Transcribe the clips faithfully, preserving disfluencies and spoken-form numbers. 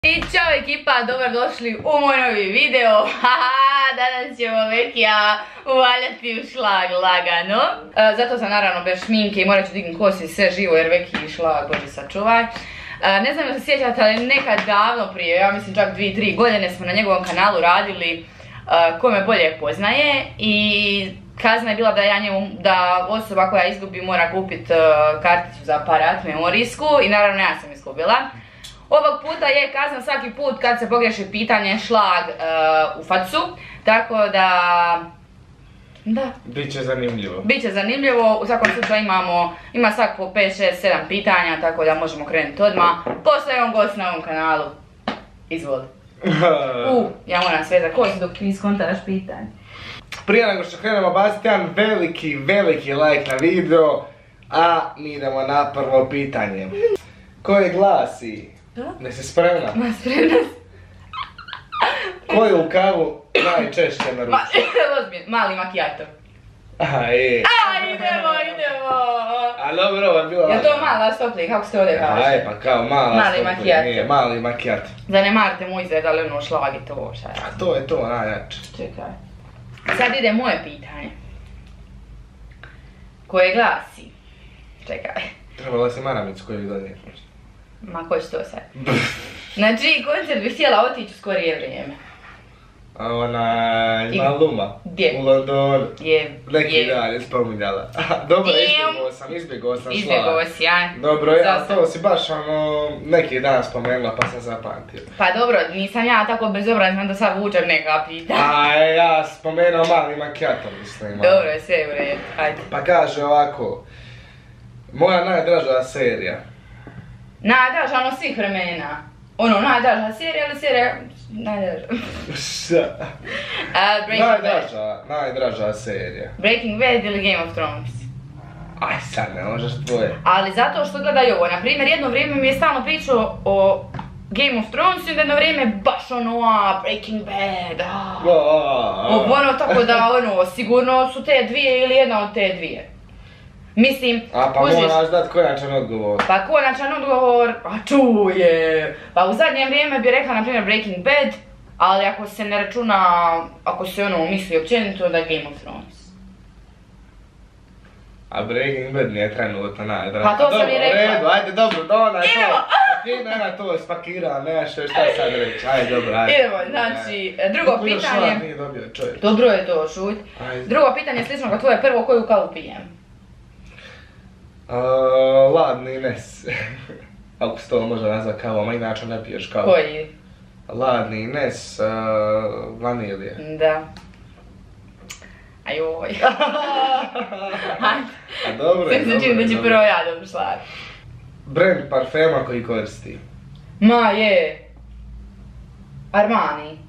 I čao ekipa, dobrodošli u moj novi video. Haha, danas ćemo Vekija uvaljati u šlag lagano. E, zato sam naravno bez šminke i morat ću dignuti kosi sve živo jer Vekiji šlag, bože sačuvaj. E, ne znam da se sjećate, ali nekad davno prije, ja mislim čak dvije tri godine smo na njegovom kanalu radili e, ko me bolje poznaje i kazna je bila da ja njemu, da osoba koja izgubi mora kupiti uh, karticu za aparat memorijsku i naravno ja sam izgubila. Ovog puta je kazna svaki put kad se pogriješi pitanje šlag uh, u facu, tako da... Da. Biće zanimljivo. Biće zanimljivo, u svakom slučaju imamo, ima svak po pet, šest, sedam pitanja, tako da možemo krenuti odmah. Postoje on gost na ovom kanalu. Izvoli. U, ja moram sve za kost dok ti iskontaš pitanje. Prije nego što krenemo baciti jedan veliki, veliki like na video, a mi idemo na prvo pitanje. Koje glasi? Da? Ne si spremna? Ma spremna sam. Koju kavu najčešće Ma, naručuješ? ozbiljno, mali macchiato. Aha, je. A, idemo, idemo! A dobro, ovo je bilo... Je to mala stoplji, kako se ovdje kaže? Aj, pa kao mala Mali stoplji, macchiato. nije, mali macchiato. Zanemarite mu izgled, ali ono šlag i to, šta je? A to je to najjače. Čekaj. Sad ide moje pitanje. Koje glasi... Čekaj. Trebala si maramicu koju donijeti možda. Ma, ko će to sad? Znači, koncert bih htjela otići u skorije vrijeme. A ona ima Luma. Gdje? U Londonu. Je, Neki je. dan je spominjala. Dobro, Damn. izbjegao sam, izbjegao sam šlag. Izbjegao si, ja. Dobro, ja Zasad. to si baš ono neki dan spomenula pa sam zapamtio. Pa dobro, nisam ja tako bezobrazna da sad vučem neka pitanja. A ja spomenuo mali macchiato mislim. Dobro, je sve u redu, ajde. Pa kaže ovako, moja najdraža serija. Najdraža ono svih vremena. Ono, najdraža serija ili serija... Najdraža. Šta? Uh, Breaking Bad. Najdraža, najdraža serija. Breaking Bad ili Game of Thrones. Aj sad ne možeš tvoje. Ali zato što gledaj ovo, na primjer jedno vrijeme mi je stalno pričao o Game of Thrones i jedno vrijeme baš ono, a, Breaking Bad, a. Ono tako da ono, sigurno su te dvije ili jedna od te dvije. Mislim, A pa kužiš, moraš dat konačan odgovor. pa konačan odgovor, a čuje. Pa u zadnje vrijeme bi rekla na primjer Breaking Bad, ali ako se ne računa, ako se ono misli općenito da Game of Thrones. A Breaking Bad nije trenutno najdraža. Pa to sam i rekla. Dobro, u redu, ajde dobro, da ona je to. Idemo. A ti nema to spakira, nešto, šta sad reći, ajde dobro, ajde. Idemo, znači, drugo Kako još pitanje. šlag nije dobio čovjek. Dobro je to, šut. Ajde. Drugo pitanje je slično kao tvoje, prvo koju kavu pijem? Uh, ladni nes. Ako se to može nazvat kavom, a inače ne piješ kavu. Koji? Ladni nes, uh, vanilije. Da. Ajoj. A dobro je, Sve se dobro čini da je, će dobro. prvo ja dobiti šlag. Brand parfema koji koristi. Ma je. Armani.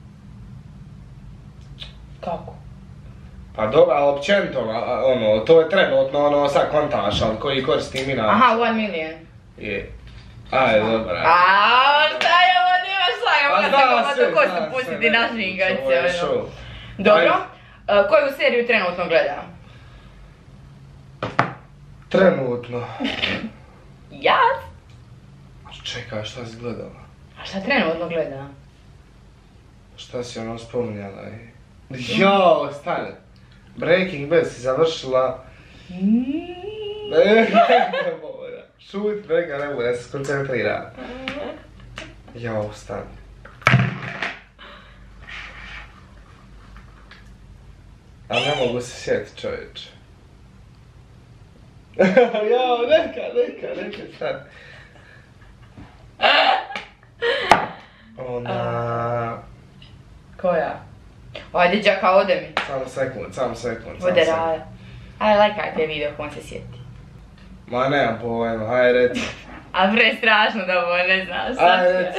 Kako? Pa dobro, ali općenito, a, ono, to je trenutno ono sad kontaš, ali koji koristi mi na... Aha, one million. Je. Ajde, dobro. ajde. Aaaa, šta je ovo, nema šlaga, Pa mogu zna tako sve, malo kosti zna sve, pustiti ne, našim ovo je gajce, show. ono. Dobro, Ajde. uh, koju seriju trenutno gledam? Trenutno. Ja? Čekaj, šta si gledala? A šta trenutno gledam? Šta si ono spominjala? i- Jao, stani. Breaking Bad si završila... Ne, ne mora. Šut, neka ne mora, ja se skoncentriram. Jao, stani. A ne mogu se sjetiti, čovječe. Jao, neka, neka, neka, stani. Ona... Koja? Ajde, džaka, ode mi. Samo sekund, samo sekund, samo Ode sekund. raja. Ajde, lajkajte video ko on se sjeti. Ma nemam pojma, hajde reci. A bre, strašno da ovo ne znaš. Ajde reci.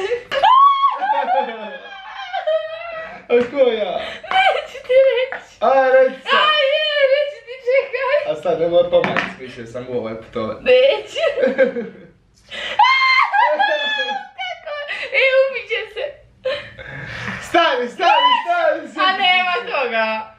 A ko ja? Neću ti reći. Ajde reci sad. Ajde, reći ti, čekaj. A sad nemoj pomagati, više sam u ovoj putovat. Neću. Kako? E, ubit će se. Stavi, stavi, stavi, stavi. A nema toga.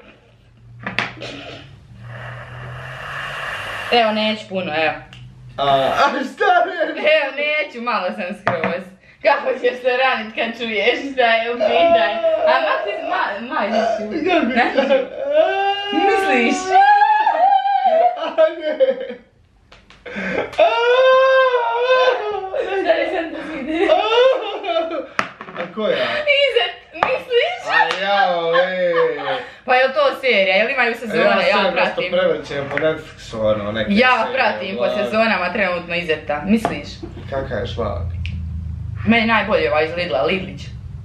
Evo, neću puno, evo. A, a šta ne? Evo, neću, malo sam skroz. Kako ćeš se ranit kad čuješ šta je u pitanju? A mak ti, ma, ma, misliš? Misliš? A ne. Stari sam te vidi. A koja? Izet, misliš? A jao, ej. Pa je li to serija, jel imaju sezone, ja pratim. Ja prevrćem po Netflixu, ono, neke Ja serije, pratim po bla. sezonama trenutno Izeta, misliš? Kakav je švab? Meni najbolje ovaj iz Lidla, Lidlić.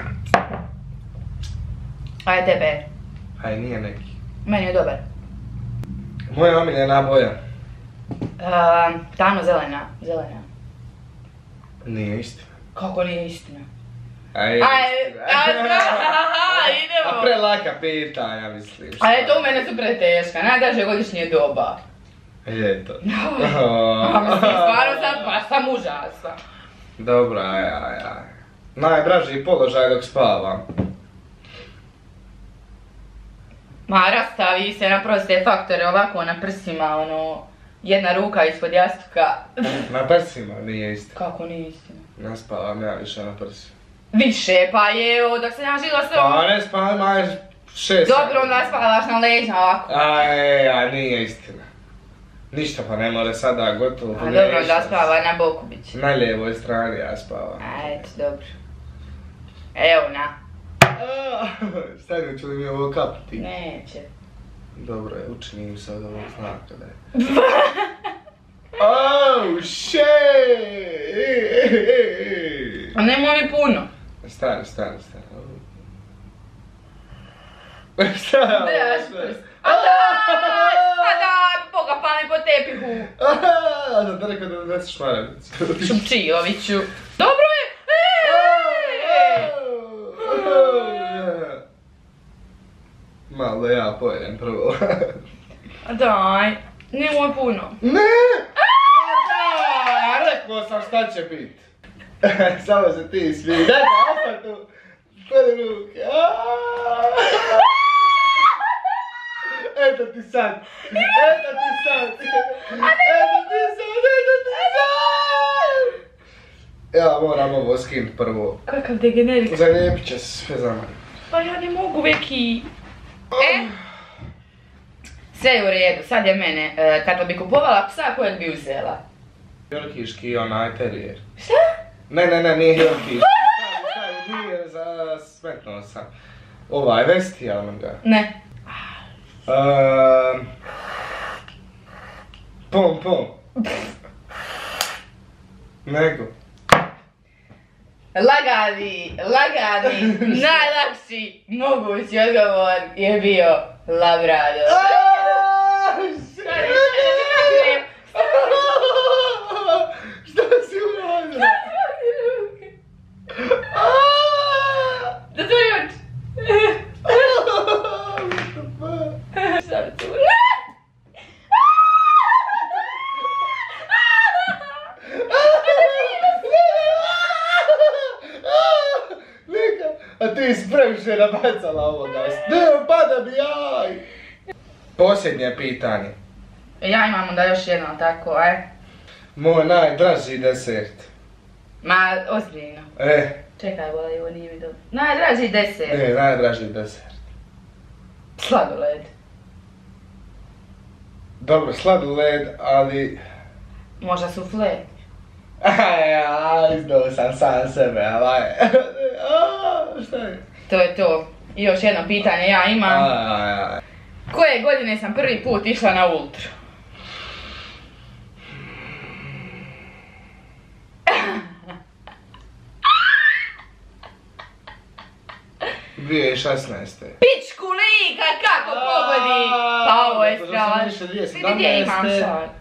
A je tebe? Aj, nije neki. Meni je dobar. Moja omiljena boja. Uh, Tano zelena, zelena. Nije istina. Kako nije istina? Aj, Aj, a aha, idemo. A prelaka pitanja, mislim. A eto, u mene su preteška, najdraže godišnje doba. Ljeto. A mislim, stvarno sam, pa sam užasna. Dobro, aj, aj, aj. Najdraži položaj dok spavam. Ma, rastavi se na proste faktore ovako na prsima, ono, jedna ruka ispod jastuka. Na prsima nije istina. Kako nije istina? Ne spavam ja više na prsima. Više, pa je, o, dok se ja žila s tobom. Pa ne spavam, aj šest. Dobro, onda spavaš na leđa ovako. Aj, aj, nije istina. Ništa pa ne more sada, gotovo. A dobro, onda spava na boku bit će. Na lijevoj strani ja spavam. A, eto, dobro. Evo, na. Stani, ću li mi ovo kapiti? Neće. Dobro je, učinim se od ovog znaka da je. Oh, shit! A nemoj mi puno. Stani, stani, stani. Šta je ovo? Daš prst. A daj! A daj! Boga pa mi po tepihu. A da rekao da ne nesiš maramicu. Šupčiloviću. Dobro je! Eee! Malo da ja pojedem prvo. A daj! Nemoj puno. Ne! A da! Rekao sam šta će bit. Samo se ti smiji. Daj pa, osta tu. Stvari ruke. Eto ti sad. Eto ti sad. Eto ti sad, eto ti sad. Ja moram ovo skinut prvo. Kakav degenerik. Zalijepit će se sve za mene. Pa ja ne mogu veki. E? Sve je u redu, sad je mene. E, kad bi kupovala psa, kojeg bi uzela? Yorkiški onaj terijer. Šta? Ne, ne, ne, nije Yorkiški. Stavi, stavi, nije za smetnuo sam. Ovaj, Vesti, onoga. Ne. Ehm... Pom, pom. Nego. Lagani, lagani, najlakši mogući odgovor je bio Labrador. Šta si uradila? Zatvori oči. Šta bi tu? A ti si previše nabacala ovoga. Ne, pada mi jaj. Posljednje pitanje. Ja imam onda još jedno tako, aj. Moj najdraži desert. Ma, ozbiljno. E, Čekaj, vola, ovo nije mi dobro. Najdraži desert. ne, najdraži desert. Sladoled. Dobro, sladoled, ali... Možda sufle. Aj, aj, izdao sam sam sebe, ali... Šta je? To je to. I još jedno pitanje ja imam. Aj, aj, aj. Koje godine sam prvi put išla na ultru? dvije tisuće šesnaeste. Pičku lika, kako pogodi! Pa ovo je zato što sam strašno. više Vidi gdje imam šal.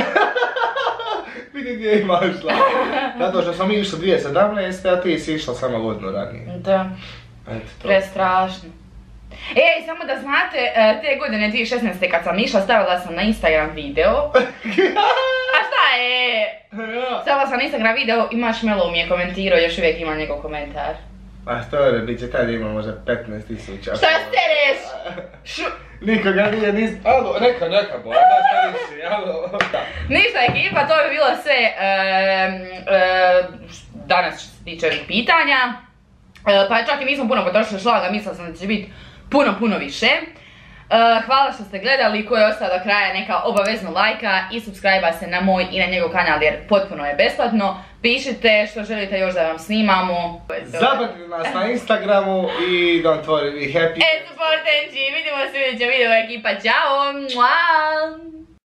Vidi gdje imaš šal. Zato što sam išla dvije tisuće sedamnaeste, a ti si išla samo godinu ranije. Da, Eto to. prestrašno. Ej, samo da znate, e, te godine dvije tisuće šesnaeste kad sam išla, stavila sam na Instagram video. A šta je? Stavila sam na Instagram video i Marshmallow mi je komentirao, još uvijek ima njegov komentar. A što je, bit će tad ima možda petnaest tisuća. Šta stereš? Šu... Nikoga nije nis... Alo, neka, neka boja, da šta više, alo. Ništa ekipa, to bi bilo sve. E, e, danas što se tiče ovih pitanja. Pa čak i nismo puno potrošili šlaga, mislila sam da će biti puno, puno više. Hvala što ste gledali, ko je ostao do kraja neka obavezno lajka i subscribe se na moj i na njegov kanal jer potpuno je besplatno. Pišite što želite još da vam snimamo. Zapratite nas na Instagramu i don't worry, be happy. And support N G, vidimo se u sljedećem videu ekipa, ćao!